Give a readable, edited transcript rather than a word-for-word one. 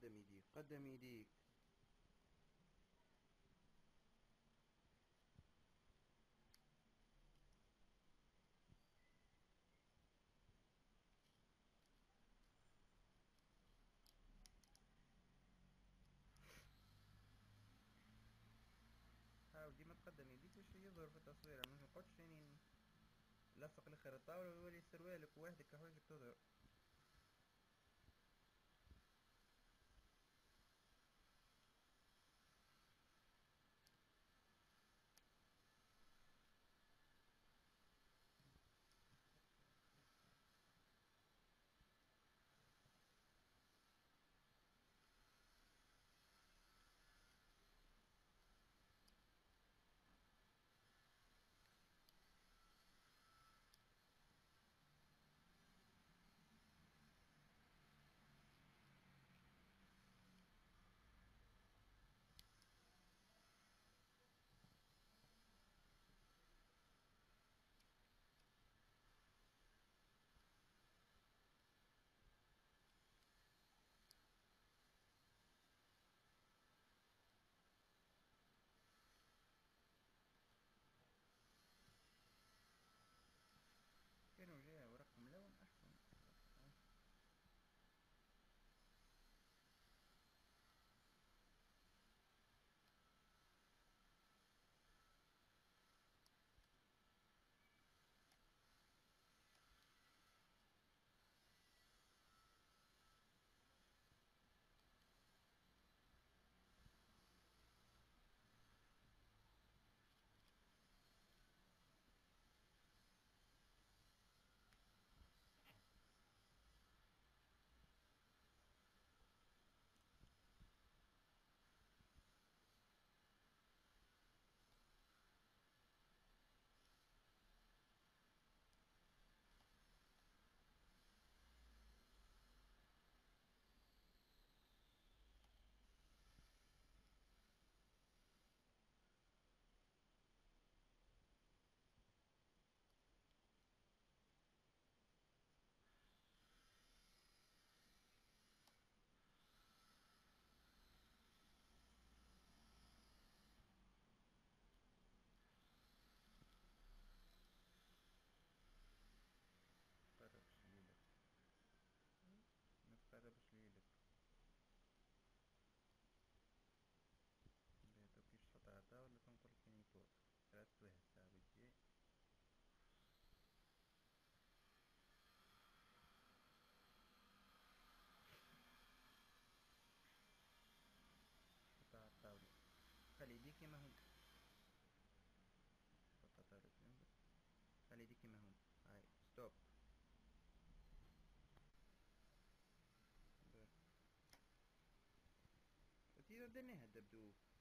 قدم يديك قدم يديك. حاول ديما تقدم يديك باش يظهر في التصوير، ما نقعدش يعني لصق لخر الطاولة ويولي سروالك وحدك كحوايجك تظهر. كانوا جاء ورق ملون احسن. متقربش ليلك، متقربش ليلك. لا توكيش تحط على الطاولة تنقل كيني فوق. ثلاثة واحد الساعة بالجاي. حط على الطاولة، خلي يديك كيما هم. حط على الطاولة جنبك، خلي يديك كيما هم. هاي ستوب. تيجي بدناها الدبدوب.